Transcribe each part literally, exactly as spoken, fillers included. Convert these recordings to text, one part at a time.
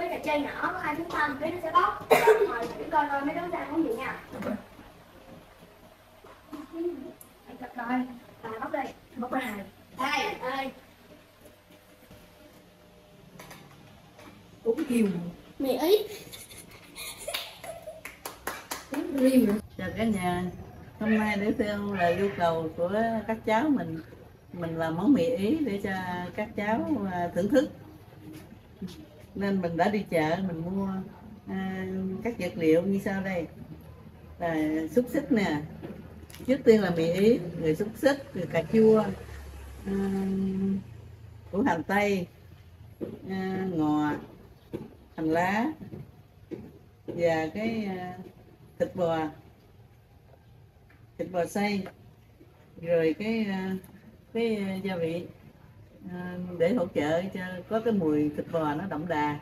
trò chơi nhỏ có hai chúng ta cái nó sẽ bóc. Rồi để coi coi mấy đứa sẽ ăn cái gì nha. Rồi, rồi bóc đi, bóc ra này. Đây, đây. Cũng kiều Mì Ý. riêng. Chào cả nhà, hôm nay để theo lời yêu cầu của các cháu mình mình làm món mì Ý để cho các cháu thưởng thức, nên mình đã đi chợ mình mua à, các vật liệu như sau đây là xúc xích nè, trước tiên là mì Ý, rồi xúc xích, rồi cà chua, à, củ hành tây, à, ngò, hành lá và cái à, thịt bò thịt bò xay, rồi cái cái gia vị để hỗ trợ cho có cái mùi thịt bò nó đậm đà.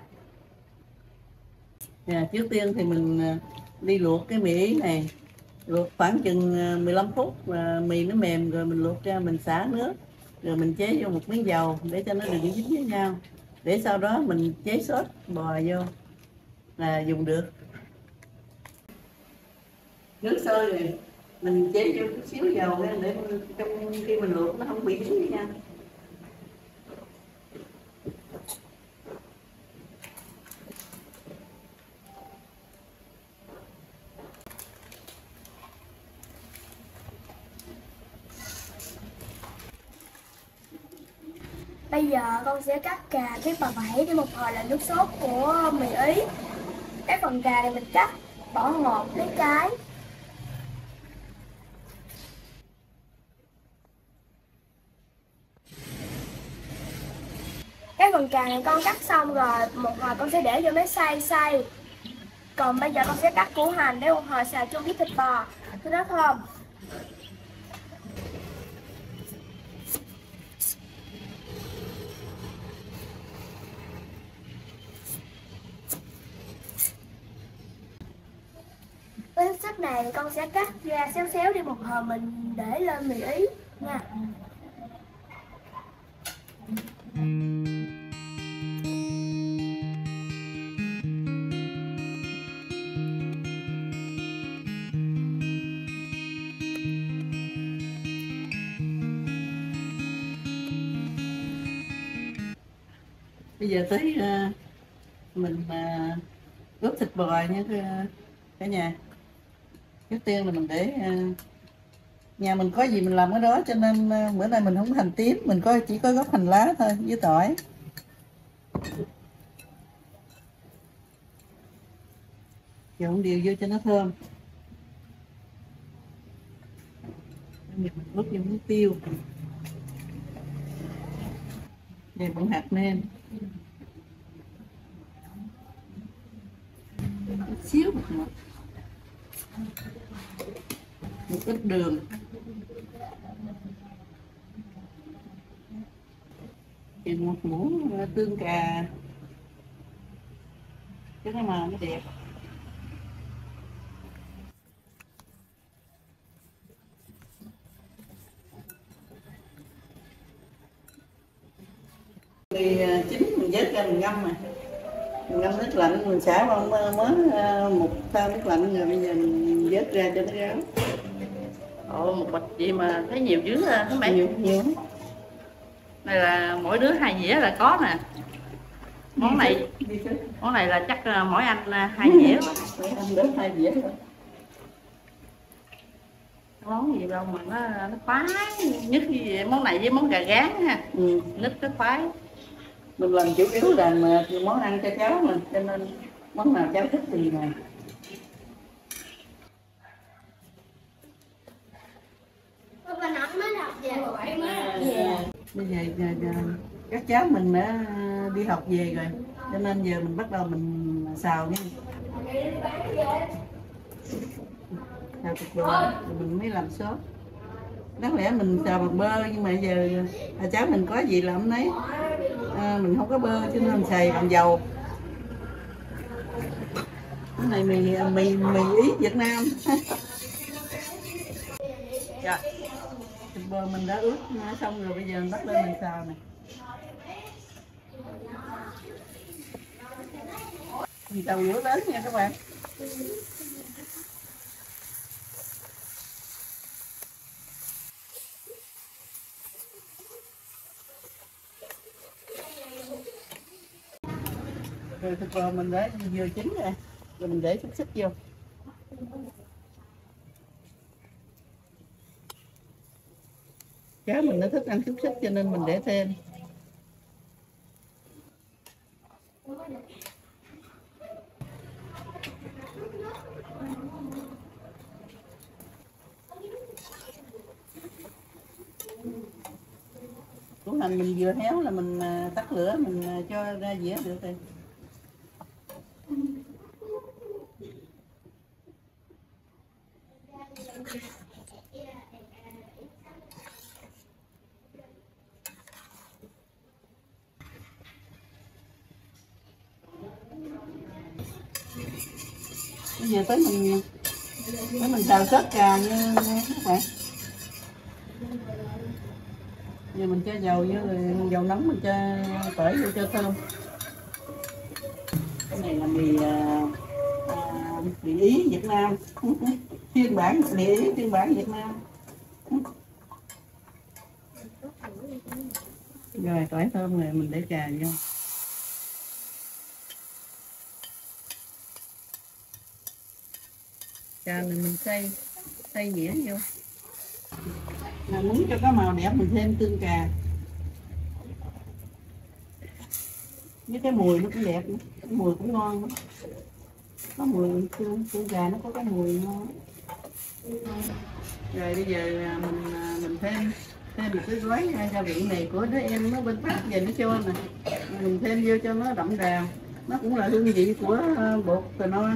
À, trước tiên thì mình đi luộc cái mì Ý này, luộc khoảng chừng mười lăm phút, và mì nó mềm rồi mình luộc ra, mình xả nước, rồi mình chế vô một miếng dầu để cho nó đừng dính với nhau, để sau đó mình chế sốt bò vô là dùng được. Nước sôi rồi mình chế vô chút xíu dầu để trong khi mình luộc nó không bị dính với nhau. Bây giờ con sẽ cắt cà với bà bảy để một hồi là nước sốt của mì Ý. Cái phần cà này mình cắt bỏ một lấy cái. Cái phần cà này con cắt xong rồi, một hồi con sẽ để vô máy xay xay. Còn bây giờ con sẽ cắt củ hành để một hồi xào chung với thịt bò cho nó thơm. Với xúc xích này con sẽ cắt ra xéo xéo đi, một hồi mình để lên mì Ý nha. Bây giờ tới uh, mình uh, ướp thịt bò nha uh, cả nhà. Trước tiên là mình để uh, nhà mình có gì mình làm cái đó, cho nên uh, bữa nay mình không hành tím, mình có chỉ có gốc hành lá thôi với tỏi. Trộn đều vô cho nó thơm. Mình ướp vô muối tiêu, đây bông hạt nêm, một xíu bột ngọt, một ít đường, thì một muỗng tương cà cho cái màu nó đẹp. Thì chín mình vớt ra mình ngâm, mà mình ngâm nước lạnh, mình xả vào mới một thao nước lạnh, rồi bây giờ mình vớt ra cho nó ráo. Ồ, một bịch gì mà thấy nhiều dữ ha, các bạn. Nhiều, nhiều. Này là mỗi đứa hai dĩa là có nè. Món này, món này là chắc mỗi anh hai dĩa quá. Mỗi anh đến hai dĩa thôi. Món gì đâu mà nó nó khoái, nhất như món này với món gà rán ha. Ừ. Nít cái khoái. Mình làm chủ yếu là mà món ăn cho cháu mình, cho nên món nào cháu thích thì này. Bây giờ, giờ, giờ các cháu mình đã đi học về rồi, cho nên giờ mình bắt đầu mình xào nha. Xào thịt bò rồi mình mới làm sốt. Đáng lẽ mình xào bằng bơ, nhưng mà giờ à, cháu mình có gì làm nấy, à, mình không có bơ cho nên mình xài bằng dầu. Cái này mì mì mì Ý Việt Nam. Rồi, thịt bò mình đã ướp xong rồi, bây giờ mình bắt lên mình xào này. Đầu lửa lớn nha các bạn. Rồi thịt bò mình đã vừa chín rồi, rồi mình để xúc xích vô. Cháu mình nó thích ăn xúc xích cho nên mình để thêm. Củ hành mình vừa héo là mình tắt lửa, mình cho ra dĩa được rồi. Bây giờ tới mình tới mình xào sốt cà nha các bạn. Giờ mình cho dầu vô, rồi dầu nóng mình cho tỏi vô cho thơm. Cái này là mì à, à, mì Ý Việt Nam phiên bản mì Ý phiên bản Việt Nam. Rồi tỏi thơm rồi mình để trà vô. Trà này mình xay xay dĩa vô. Mà muốn cho có màu đẹp mình thêm tương cà. Với cái mùi nó cũng đẹp, cái mùi cũng ngon nữa. Có mùi tương, tương cà nó có cái mùi ngon. Rồi bây giờ mình mình thêm thêm một cái gói gia vị này của đứa em nó bên Pháp về nó cho nè. Mình thêm vô cho nó đậm đà. Nó cũng là hương vị của bột cà no.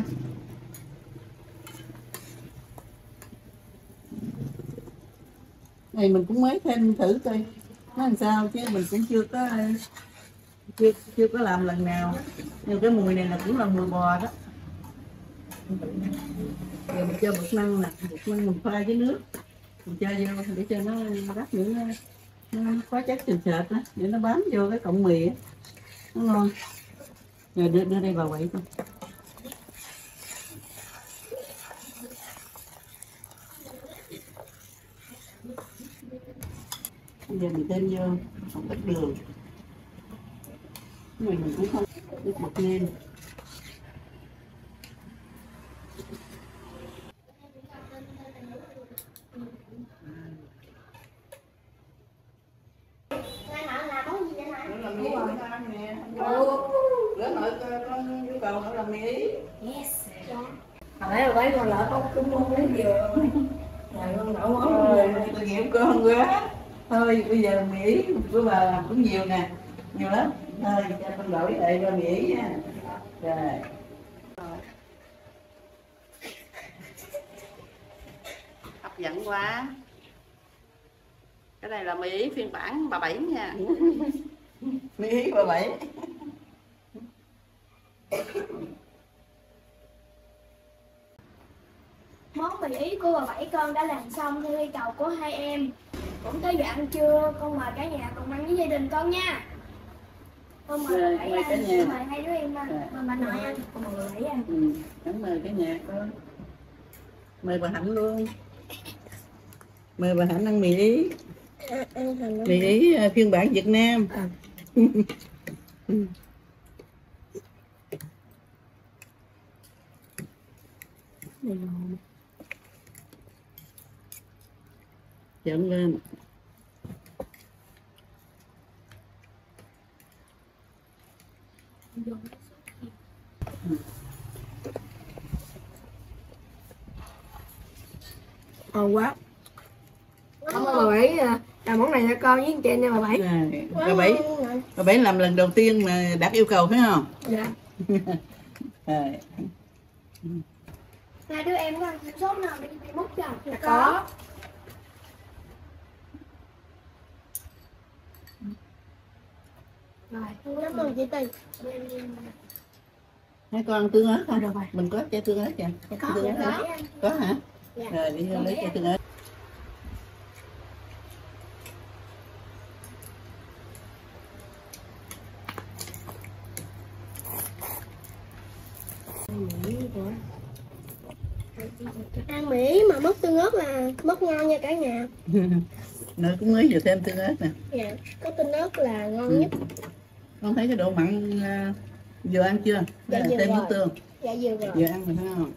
Này mình cũng mới thêm thử coi nó làm sao, chứ mình cũng chưa có chưa chưa có làm lần nào. Nhưng cái mùi này là cũng là mùi bò đó. Rồi mình cho bột năng nè, bột năng mình pha với nước mình cho vô để cho nó rắc những nó có chất sền sệt đó, để nó bám vô cái cọng mì đó. Nó ngon. Rồi đưa, đưa đây vào quậy coi. Bây giờ mình thêm vô một ít đường. Cái này mình cũng không ít bột nêm. Lớn nội con nhu cầu nữa là mì Ý. Yes. Hồi nãy mấy con lỡ có cũng muốn lấy dừa. Rồi con nấu món Rồi, tôi hiểu con quá. Thôi bây giờ mì Ý của bà làm cũng nhiều nè, nhiều lắm. Thôi cho con đổi lại cho mì Ý nha. Rồi. Hấp dẫn quá. Cái này là mì Ý phiên bản bà Bảy nha. Mì Ý bà Bảy. Món mì Ý của bà Bảy con đã làm xong theo yêu cầu của hai em. Cũng tới giờ ăn trưa, con mời cả nhà cùng ăn với gia đình con nha. Con mời Rồi, bà Bảy mời cả ăn, nhà. mời hai đứa em ăn, mời bà nội ăn, con mời bà Bảy ăn. Ừ, cảm ơn cả nhà con. Mời bà Hạnh luôn. Mời bà Hạnh ăn mì Ý. Mì Ý phiên bản Việt Nam. Trộn lên. ngon quá. Cảm ơn bà Bảy làm món này cho con với anh chị nha bà Bảy. Rồi, bà Bảy, bà Bảy làm lần đầu tiên mà đạt yêu cầu phải không? Dạ. Rồi. Hai đứa em có ăn sốt nào đi đi múc cho? Dạ có. Rồi, cảm ơn chị Tì. Hai con ăn tương ớt không? Được rồi. Mình có chai tương ớt kìa. Có, Tương ớt có. hả? Có hả? Dạ. Rồi đi lấy chai tương ớt. Ăn Mỹ mà mất tương ớt là mất ngon nha cả nhà. Nội cũng mới vừa thêm tương ớt nè. Dạ, có tương ớt là ngon Ừ. nhất. Con thấy cái độ mặn uh, vừa ăn chưa? Dạ, Là vừa thêm rồi. nước tương. Dạ vừa rồi. Vừa ăn rồi thấy không?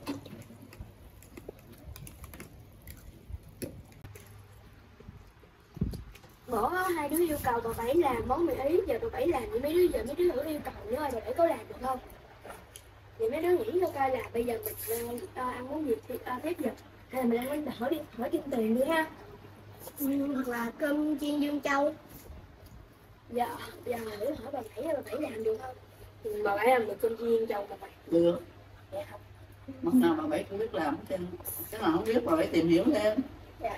Bữa hai đứa yêu cầu bà Bảy làm món mì Ý, giờ bà Bảy làm thì mấy đứa giờ mấy đứa nữa yêu cầu nữa rồi bà Bảy có làm được không? Thì mấy đứa nghĩ cho coi là bây giờ mình uh, ăn món gì thì uh, phép giờ hay là mình ăn bánh đỏ đi, hỏi Kim Tiền đi ha. Ừ, hoặc là cơm chiên Dương Châu. Giờ giờ thử hỏi bà Bảy bà Bảy làm được không? Thì bà Bảy làm được cơm chiên Dương Châu bà Bảy. Được. Dạ không? Món nào bà Bảy cũng biết làm hết trơn. Cái nào không biết bà Bảy tìm hiểu thêm. Dạ.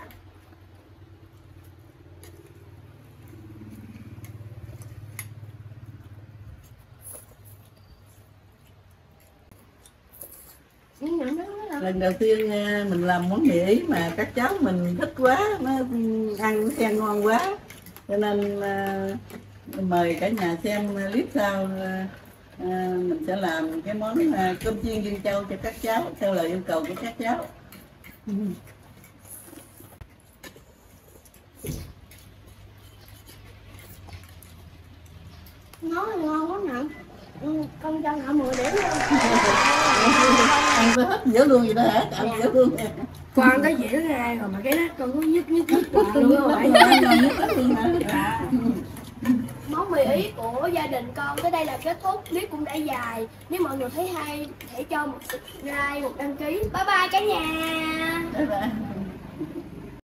Lần đầu tiên à, mình làm món mì Ý mà các cháu mình thích quá, nó ăn nó khen ngon quá, cho nên à, mời cả nhà xem clip sau à, à, mình sẽ làm cái món à, cơm chiên Dương Châu cho các cháu theo lời yêu cầu của các cháu. Nó ngon quá nè. Ừ, con cho họ mười điểm luôn. Ăn tới hết dở luôn vậy đó hả? Ăn dở luôn. Con có dĩa ra rồi mà cái đó con có nhức nhức nhức hoài luôn á bà Bảy. Món mì Ý của gia đình con tới đây là kết thúc. Clip cũng đã dài. Nếu mọi người thấy hay hãy cho một like, một đăng ký. Bye bye cả nhà. Bye bye.